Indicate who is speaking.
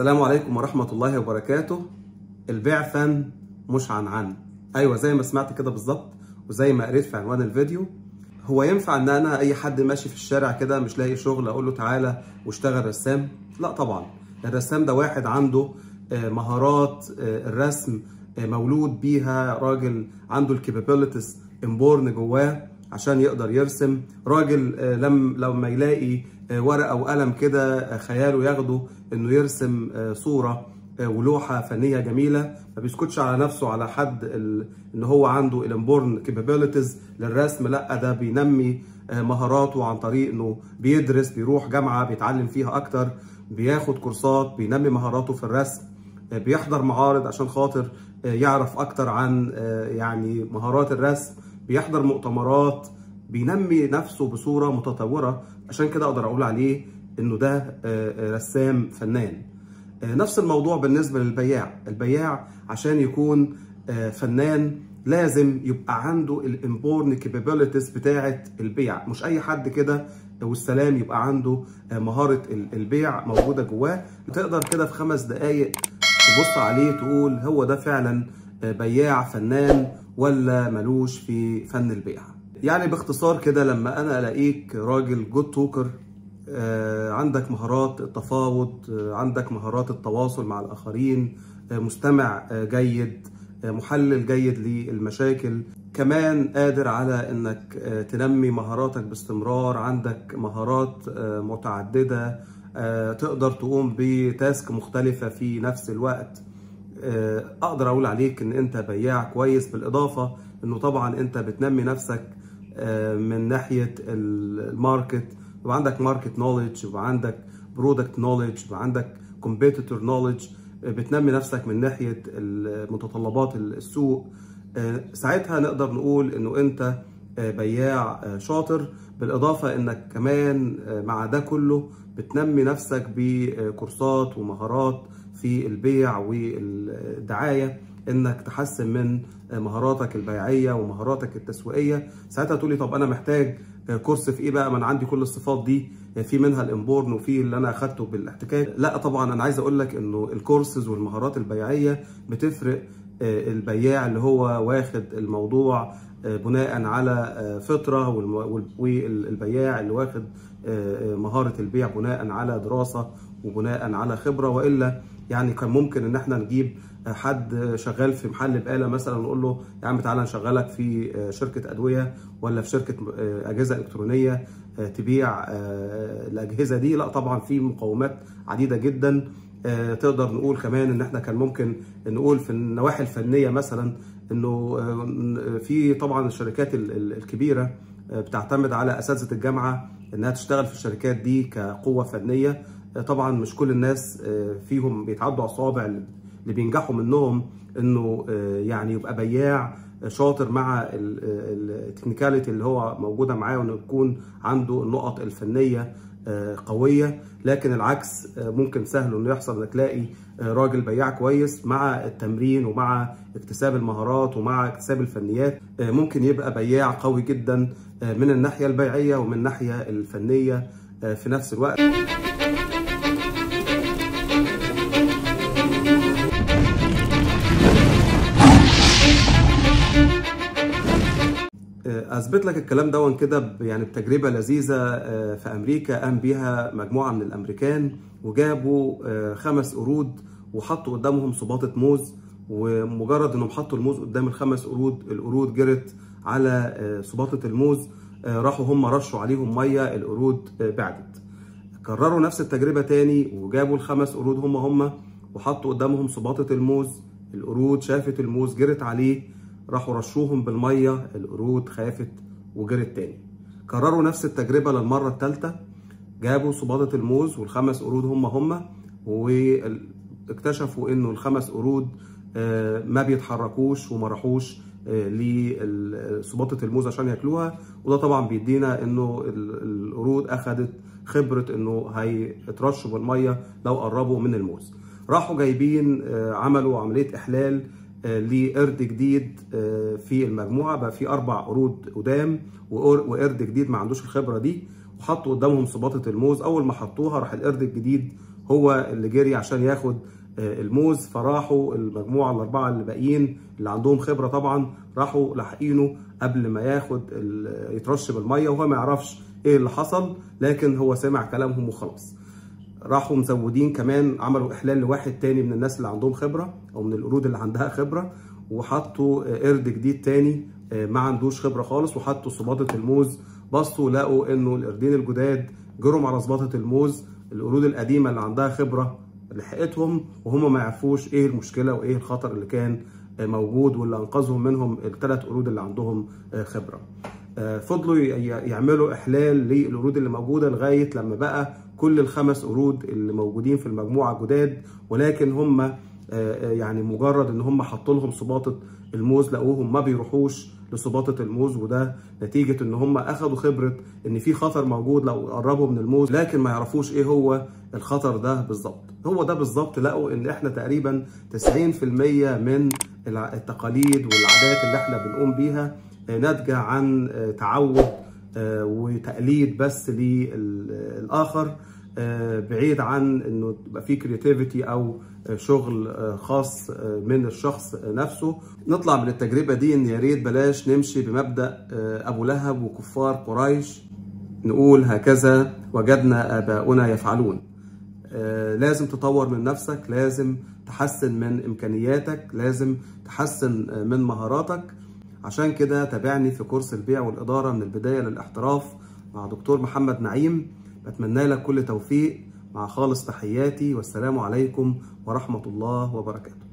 Speaker 1: السلام عليكم ورحمة الله وبركاته. البيع فن مش عن. ايوه، زي ما سمعت كده بالظبط وزي ما قريت في عنوان الفيديو. هو ينفع ان انا اي حد ماشي في الشارع كده مش لاقي شغل اقول له تعالى واشتغل رسام؟ لا طبعا. الرسام ده واحد عنده مهارات الرسم، مولود بيها، راجل عنده الكابابيلتيز انبورن جواه عشان يقدر يرسم. راجل لما يلاقي ورقة وقلم كده خياله ياخده انه يرسم صورة ولوحة فنية جميلة، ما بيسكتش على نفسه على حد ان هو عنده الانبورن كابابيلتيز للرسم. لا، ده بينمي مهاراته عن طريق انه بيدرس، بيروح جامعة بيتعلم فيها اكتر، بياخد كورسات، بينمي مهاراته في الرسم، بيحضر معارض عشان خاطر يعرف اكتر عن يعني مهارات الرسم، بيحضر مؤتمرات، بينمي نفسه بصورة متطورة. عشان كده اقدر اقول عليه انه ده رسام فنان. نفس الموضوع بالنسبة للبياع. البياع عشان يكون فنان لازم يبقى عنده الانبورن كابابيلتيز بتاعة البيع. مش اي حد كده والسلام يبقى عنده مهارة البيع موجودة جواه. تقدر كده في 5 دقايق تبص عليه تقول هو ده فعلا بياع فنان ولا ملوش في فن البيع. يعني باختصار كده، لما انا الاقيك راجل جود توكر، عندك مهارات التفاوض، عندك مهارات التواصل مع الآخرين، مستمع جيد، محلل جيد للمشاكل، كمان قادر على انك تنمي مهاراتك باستمرار، عندك مهارات متعددة، تقدر تقوم بتاسك مختلفة في نفس الوقت، اقدر اقول عليك ان انت بياع كويس. بالاضافة انه طبعا انت بتنمي نفسك من ناحية الماركت، يبقى عندك ماركت نوليدج، يبقى عندك برودكت نوليدج، يبقى عندك كومبيتيتور نوليدج، بتنمي نفسك من ناحيه متطلبات السوق. ساعتها نقدر نقول انه انت بياع شاطر. بالاضافه انك كمان مع ده كله بتنمي نفسك بكورسات ومهارات في البيع والدعايه، انك تحسن من مهاراتك البيعيه ومهاراتك التسويقيه. ساعتها تقولي طب انا محتاج كورس في ايه بقى؟ ما انا عندي كل الصفات دي، في منها الانبورن وفي اللي انا اخدته بالاحتكاك. لا طبعا، انا عايز اقول لك انه الكورسز والمهارات البيعيه بتفرق. البياع اللي هو واخد الموضوع بناء على فطره، والبياع اللي واخد مهاره البيع بناء على دراسه وبناء على خبره. والا يعني كان ممكن ان احنا نجيب حد شغال في محل بقاله مثلا نقول له يا عم تعالى نشغلك في شركه ادويه ولا في شركه اجهزه الكترونيه تبيع الاجهزه دي. لا طبعا، في مقومات عديده جدا. تقدر نقول كمان ان احنا كان ممكن نقول في النواحي الفنيه مثلا انه في طبعا الشركات الكبيره بتعتمد على اساتذه الجامعه انها تشتغل في الشركات دي كقوه فنيه. طبعا مش كل الناس فيهم بيتعدوا على الصوابع اللي بينجحوا منهم انه يعني يبقى بياع شاطر مع التكنيكاليتي اللي هو موجوده معاه، وانه يكون عنده النقط الفنيه قويه. لكن العكس ممكن سهل انه يحصل انك تلاقي راجل بياع كويس مع التمرين ومع اكتساب المهارات ومع اكتساب الفنيات ممكن يبقى بياع قوي جدا من الناحيه البيعيه ومن الناحيه الفنيه في نفس الوقت. اثبت لك الكلام ده كده يعني بتجربه لذيذه في امريكا قام بيها مجموعه من الامريكان، وجابوا 5 قرود وحطوا قدامهم صباطه موز، ومجرد انهم حطوا الموز قدام ال5 قرود، القرود جرت على صباطه الموز، راحوا هم رشوا عليهم ميه، القرود بعدت. كرروا نفس التجربه تاني وجابوا ال5 قرود هم وحطوا قدامهم صباطه الموز، القرود شافت الموز جرت عليه، راحوا رشوهم بالميه، القرود خافت وجرت تاني. كرروا نفس التجربه للمره الثالثه، جابوا صباطه الموز وال5 قرود هم واكتشفوا انه ال5 قرود ما بيتحركوش وما راحوش لصباطه الموز عشان ياكلوها. وده طبعا بيدينا انه القرود اخذت خبره انه هيترشوا بالميه لو قربوا من الموز. راحوا جايبين عملوا عمليه احلال لقرد جديد في المجموعه، بقى في 4 قرود قدام وقرد جديد ما عندوش الخبره دي، وحطوا قدامهم صباطه الموز. اول ما حطوها راح القرد الجديد هو اللي جري عشان ياخد الموز، فراحوا المجموعه الاربعه اللي باقيين اللي عندهم خبره طبعا راحوا لاحقينه قبل ما ياخد يترش بالميه، وهو ما يعرفش ايه اللي حصل، لكن هو سمع كلامهم وخلاص. راحوا مزودين كمان، عملوا احلال لواحد تاني من الناس اللي عندهم خبره او من القرود اللي عندها خبره، وحطوا قرد جديد تاني ما عندوش خبره خالص، وحطوا صباطه الموز. بصوا لقوا انه القردين الجداد جروا على صباطه الموز، القرود القديمه اللي عندها خبره لحقتهم وهم ما يعرفوش ايه المشكله وايه الخطر اللي كان موجود، واللي انقذهم منهم الثلاث قرود اللي عندهم خبره. فضلوا يعملوا احلال للقرود اللي موجوده لغايه لما بقى كل الخمس قرود اللي موجودين في المجموعه جداد، ولكن هم يعني مجرد ان هم حطوا لهم صباطه الموز لقوهم ما بيروحوش لصباطه الموز، وده نتيجه ان هم اخذوا خبره ان في خطر موجود لو قربوا من الموز، لكن ما يعرفوش ايه هو الخطر ده بالظبط. هو ده بالظبط، لقوا ان احنا تقريبا 90% من التقاليد والعادات اللي احنا بنقوم بيها ناتجه عن تعود وتقليد بس للاخر، بعيد عن انه تبقى في كرياتيفيتي او شغل خاص من الشخص نفسه. نطلع من التجربه دي ان يا ريت بلاش نمشي بمبدا ابو لهب وكفار قريش، نقول هكذا وجدنا اباؤنا يفعلون. لازم تطور من نفسك، لازم تحسن من امكانياتك، لازم تحسن من مهاراتك. عشان كده تابعني في كورس البيع والإدارة من البداية للاحتراف مع دكتور محمد نعيم. بتمنى لك كل توفيق، مع خالص تحياتي، والسلام عليكم ورحمة الله وبركاته.